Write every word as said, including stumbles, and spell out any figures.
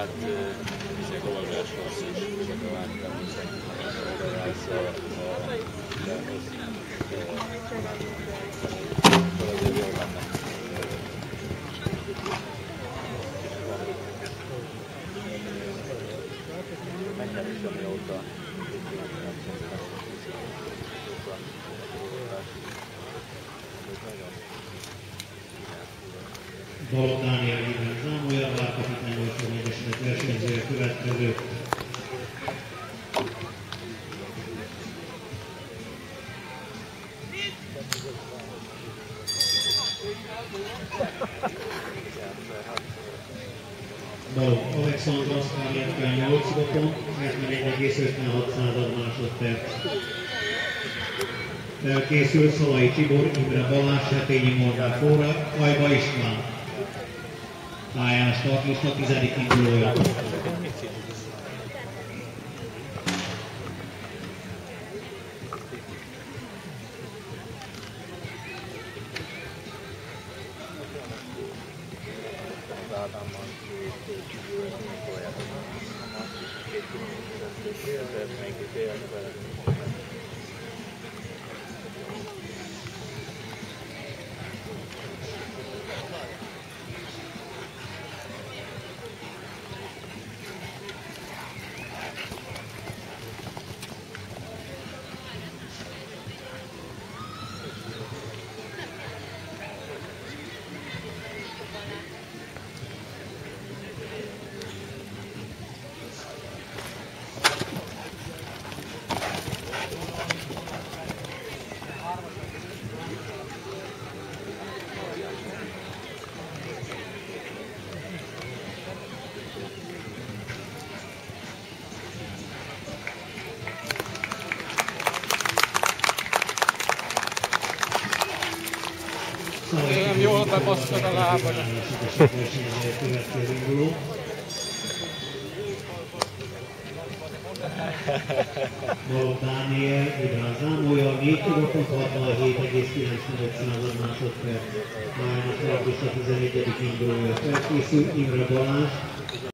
hát izé golvás lesz is, csak a láttam. Ez a... azért jól benne. Megnyerés, amióta Balogh Dániel Iván Zámolya, várkapitány volt a Egyesület versenyzője következő. Balogh Alexandra Szkáliátkán nyolc pont, hetvenegy egész ötvenhat másodperc. Felkészül Szalai Tibor, Imre Balázs, Sepényi Morgán Flóra, Ajba István. Pályán a startlista tizedik indulója. Nem jól bebasszod a lábad. Balogh Dániel Iván Zámolya, négy pont hatvanhét egész kilencvenöt másodperc. Pályán a startlista tizenegyedik indulója felkészül, Imre Balázs,